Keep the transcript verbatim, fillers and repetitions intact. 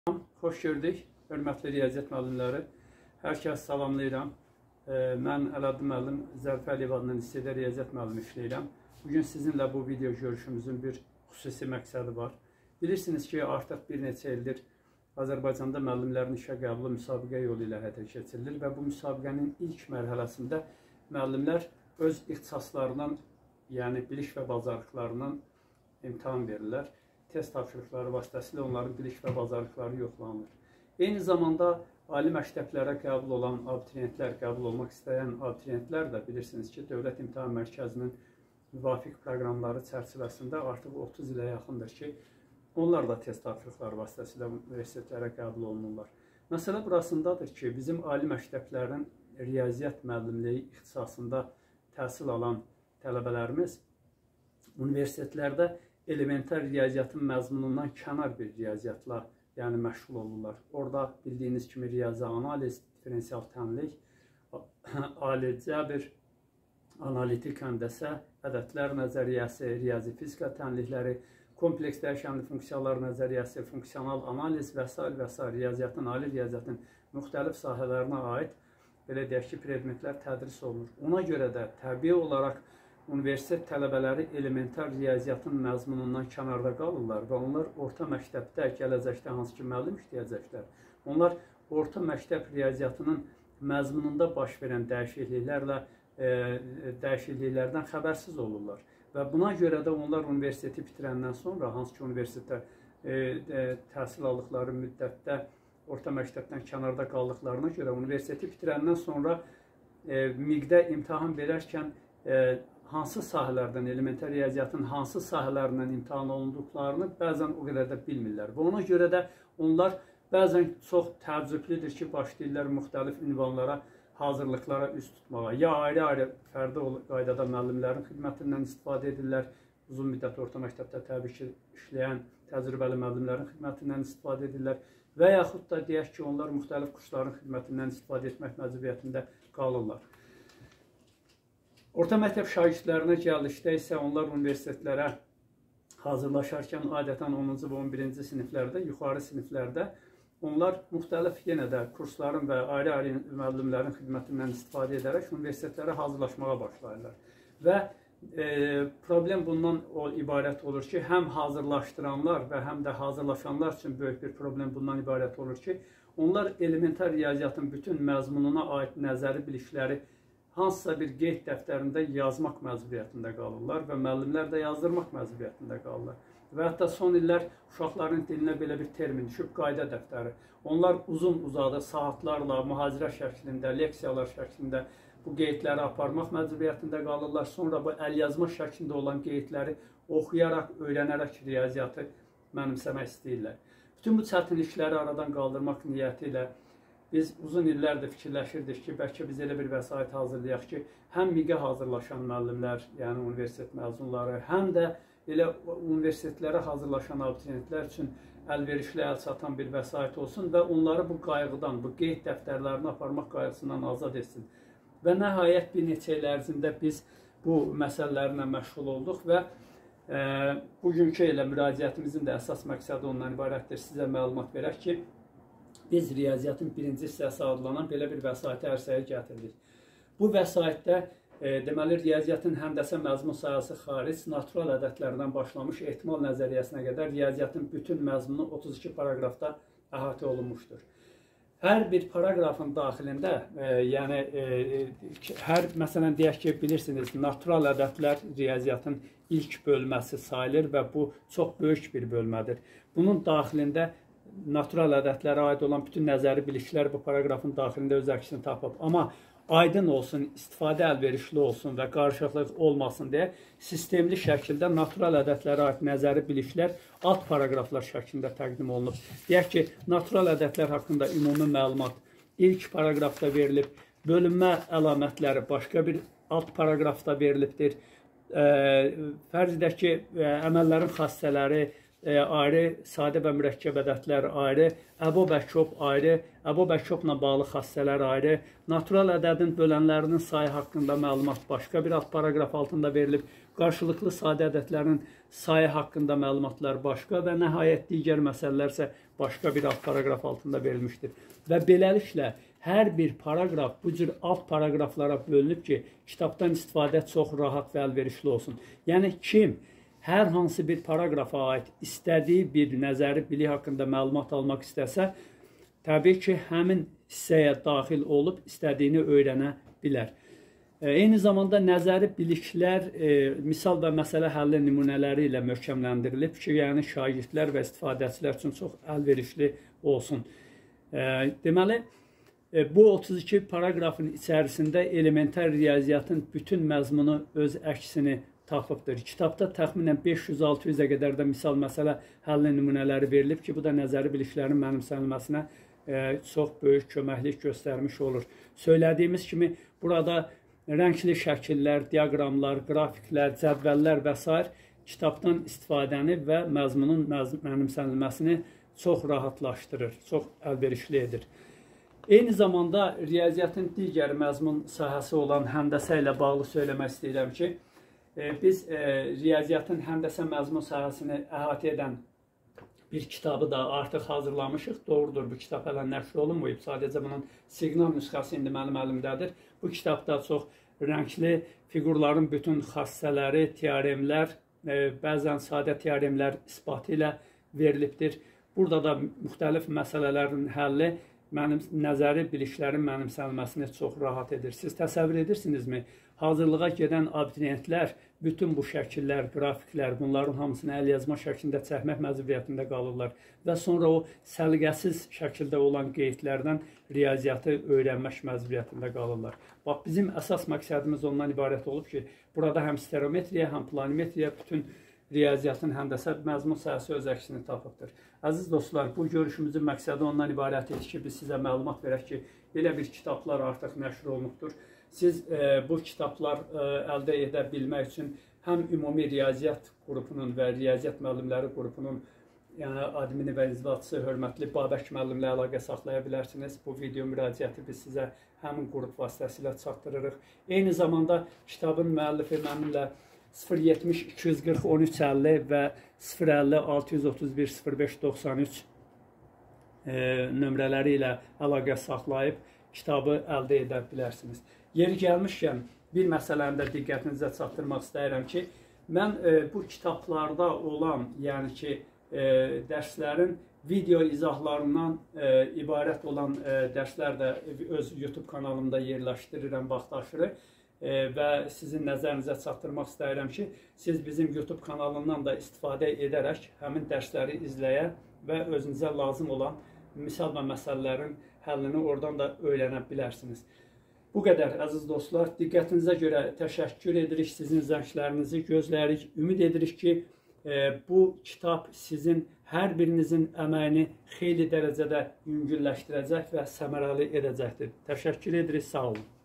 Xoş gördük, hörmətli riyaziyyat müəllimləri. Hər kəs salamlayıram. Mən Ələddin müəllim, Zərfə Əliyev adından istedar riyaziyyat müəllimi işləyirəm. Bugün sizinlə bu video görüşümüzün bir xüsusi məqsədi var. Bilirsiniz ki, artıq bir neçə ildir Azərbaycanda müəllimlərin işə qəbulu müsabiqə yolu ilə həyata keçirilir və bu müsabiqənin ilk mərhələsində müəllimlər öz ixtisaslarından, yəni biliş və bacarıqlarından imtahan verirlər. Test tapşırıqları vasitəsilə onların bilik və bacarıqları yoxlanılır. Eyni zamanda ali məktəblərə qəbul olan abituriyentlər, qəbul olmaq istəyən abituriyentlər də bilirsiniz ki, Dövlət İmtahan Mərkəzinin müvafiq proqramları çərçivəsində artıq otuz ilə yaxındır ki, onlar da test tapşırıqları vasitəsilə universitetlərə qəbul olunurlar. Məsələ burasındadır ki, bizim ali məktəblərin riyaziyyat müəllimliyi ixtisasında təhsil alan tələbələrimiz universitetlərdə elementar riyaziyyatın məzmunundan kənar bir riyaziyyatla yəni məşğul olurlar. Orada bildiyiniz kimi riyazi analiz, diferensial tənlik, ali cəbr, analitik həndəsə, ədədlər nəzəriyyəsi, riyazi fizika tənlikləri, kompleks dəyişənli funksiyalar nəzəriyyəsi, funksional analiz və s. və s. riyaziyyatın, ali riyaziyyatın müxtəlif sahələrinə aid belə deyək ki, predmetlər tədris olunur. Ona görə də təbii olaraq universitet tələbələri elementar riyaziyyatın məzmunundan kənarda qalırlar və onlar orta məktəbdə, gələcəkdə hansı ki müəllim işləyəcəklər. Onlar orta məktəb riyaziyyatının məzmununda baş verən dəyişikliklərlə, e, dəyişikliklərdən xəbərsiz olurlar. Və buna görə də onlar universiteti bitirəndən sonra, hansı ki universitetdə e, e, təhsil aldıqları müddətdə orta məktəbdən kənarda qaldıqlarına görə universiteti bitirəndən sonra e, miqdə imtahan verərkən e, hansı sahələrdən, elementar riyaziyyatın hansı sahələrindən imtahan olunduqlarını bəzən o qədər də bilmirlər. Və ona görə də onlar bəzən çox təəccüblüdür ki, başlayırlar müxtəlif ünvanlara, hazırlıqlara üst tutmağa. Ya ayrı-ayrı fərdi qaydada müəllimlərin xidmətindən istifadə edirlər, uzun müddət orta məktəbdə təbii ki, işləyən təcrübəli müəllimlərin xidmətindən istifadə edirlər və yaxud da deyək ki, onlar müxtəlif kursların xidmətindən istifadə etmək məcburiyyətində qalırlar. Orta məktəb şagirdlərinə gəldikdə isə onlar universitetlərə hazırlaşarkən adətən onuncu və on birinci siniflərdə, yuxarı siniflərdə onlar müxtəlif yenə də kursların və ayrı-ayrı müəllimlərin xidmətindən istifadə edərək universitetlərə hazırlaşmağa başlayırlar. Və e, problem bundan o, ibarət olur ki, həm hazırlaşdıranlar və həm də hazırlaşanlar üçün böyük bir problem bundan ibarət olur ki, onlar elementar riyaziyyatın bütün məzmununa aid nəzəri bilikləri hansısa bir qeyd dəftərində yazmaq məcburiyyətində qalırlar və müəllimlər də yazdırmaq məcburiyyətində qalırlar. Və hətta son illər uşaqların dilinə belə bir termin düşüb, qayda dəftəri. Onlar uzun-uzadı saatlarla, mühazirə şəklində, leksiyalar şəklində bu qeydləri aparmaq məcburiyyətində qalırlar. Sonra bu əlyazma şəklində olan qeydləri oxuyaraq, öyrənərək riyaziyyatı mənimsəmək istəyirlər. Bütün bu çətinlikləri aradan qaldırmaq niyyəti ilə biz uzun illərdir fikirləşirdik ki, bəlkə biz elə bir vəsait hazırlayaq ki, həm miqə hazırlaşan müəllimlər, yəni universitet məzunları, həm də elə universitetlərə hazırlaşan abituriyentlər üçün əlverişli əl çatan bir vəsait olsun və onları bu qayğıdan, bu qeyd dəftərlərini aparmaq qayğısından azad etsin. Və nəhayət bir neçə il ərzində biz bu məsələlərlə məşğul olduq və e, bugünkü elə müraciətimizin də əsas məqsədi ondan ibarətdir. Sizə məlumat verək ki, biz riyaziyyatın birinci hissəsi adlanan belə bir vəsaiti ərsəyə gətiririk. Bu vəsaitdə e, deməli riyaziyyatın həndəsə məzmun sahəsi xaric, natural ədədlərdən başlamış ehtimal nəzəriyyəsinə qədər riyaziyyatın bütün məzmunu otuz iki paraqrafda əhatə olunmuşdur. Hər bir paraqrafın daxilində, e, yəni e, hər, məsələn deyək ki, bilirsiniz, natural ədədlər riyaziyyatın ilk bölməsi sayılır və bu çox böyük bir bölmədir. Bunun daxilində natural ədədlərə aid olan bütün nəzəri biliklər bu paraqrafın daxilində öz əksini tapıb. Amma aydın olsun, istifadə əlverişli olsun və qarışıqlıq olmasın deyə sistemli şəkildə natural ədədlərə aid nəzəri biliklər alt paraqraflar şəklində təqdim olunub. Deyək ki, natural ədədlər haqqında ümumi məlumat ilk paraqrafda verilib, bölünmə əlamətləri başqa bir alt paraqrafda verilibdir. Fərz edək ki, əməllərin xassələri e, ayrı, sadə və mürəkkəb ədədlər ayrı, əbob əkop ayrı, əbob əkopla bağlı xassələr ayrı, natural ədədin bölənlərinin sayı haqqında məlumat başqa bir alt paragraf altında verilib, qarşılıqlı sadə ədədlərin sayı haqqında məlumatlar başqa və nəhayət digər məsələlər isə başqa bir alt paragraf altında verilmişdir. Və beləliklə, hər bir paragraf bu cür alt paragraflara bölünüb ki, kitabdan istifadə çox rahat və əlverişli olsun. Yəni, kim hər hansı bir paragrafa aid istədiyi bir nəzəri bilik haqqında məlumat almaq istəsə, təbii ki, həmin hissəyə daxil olub istədiyini öyrənə bilər. Eyni zamanda nəzəri biliklər e, misal və məsələ həlli nümunələri ilə möhkəmləndirilib ki, yəni şagirdlər və istifadəçilər üçün çox əlverişli olsun. E, deməli, e, bu otuz iki paragrafın içərisində elementar riyaziyyatın bütün məzmunu öz əksini tapıbdır. Kitabda təxminən beş yüz altı yüzə qədər də misal məsələ həlli nümunələri verilib ki, bu da nəzəri biliklərin mənimsənilməsinə e, çox böyük köməklik göstərmiş olur. Söylədiyimiz kimi, burada rəngli şəkillər, diaqramlar, qrafiklər, cədvəllər və s. kitabdan istifadəni və məzmunun mənimsənilməsini çox rahatlaşdırır, çox əlverişli edir. Eyni zamanda riyaziyyatın digər məzmun sahəsi olan həndəsə ilə bağlı söyləmək istəyirəm ki, biz riyaziyyatın həndəsə məzmun sahəsini əhatə edən bir kitabı da artıq hazırlamışıq. Doğrudur, bu kitab hələ nəşr olunmayıb. Sadəcə bunun siqnal nüsxəsi indi mənim əlimdədir. Bu kitabda çox rəngli fiqurların bütün xassələri, teoremlər, e, bəzən sadə teoremlər isbatı ilə verilibdir. Burada da müxtəlif məsələlərin həlli mənim nəzəri biliklərin mənimsənilməsini çox rahat edir. Siz təsəvvür edirsinizmi? Hazırlığa gedən abituriyentlər bütün bu şəkillər, qrafiklər, bunların hamısını əl yazma şəklində çəkmək məcburiyyətində qalırlar və sonra o səliqəsiz şəkildə olan qeydlərdən riyaziyyatı öyrənmək məcburiyyətində qalırlar. Bax, bizim əsas məqsədimiz ondan ibarət olub ki, burada həm stereometriya, həm planimetriya bütün riyaziyyatın həndəsə məzmun sahəsi öz əksini tapıbdır. Əziz dostlar, bu görüşümüzün məqsədi ondan ibarət edir ki, biz sizə məlumat verək ki, belə bir kitablar artıq nəşr olunubdur. Siz e, bu kitablar e, əldə edə bilmək üçün həm ümumi riyaziyyat qrupunun və riyaziyyat müəllimləri qrupunun yəni admini və inzibatçısı hörmətli Babək müəllimlə əlaqə saxlaya bilərsiniz. Bu video müraciəti biz sizə həmin qrup vasitəsilə çatdırırıq. Eyni zamanda kitabın müəllifi mənimlə sıfır yetmiş iki yüz qırx on üç əlli və sıfır əlli altı yüz otuz bir sıfır beş doxsan üç e, nömrələri ilə əlaqə saxlayıb kitabı əldə edə bilərsiniz. Yeri gəlmişkən, bir məsələni də diqqətinizə çatdırmaq istəyirəm ki, mən e, bu kitablarda olan, yəni ki, e, dərslərin video izahlarından e, ibarət olan e, dərslər də öz YouTube kanalımda yerləşdirirəm vaxtaşırı e, və sizin nəzərinizə çatdırmaq istəyirəm ki, siz bizim YouTube kanalından da istifadə edərək həmin dərsləri izləyə və özünüzə lazım olan misal və məsələlərin həllini oradan da öyrənə bilərsiniz. Bu qədər, əziz dostlar. Diqqətinizə görə təşəkkür edirik, sizin zənglərinizi gözləyirik. Ümid edirik ki, e, bu kitab sizin hər birinizin əməyini xeyli dərəcədə yüngülləşdirəcək və səmərəli edəcəkdir. Təşəkkür edirik, sağ olun.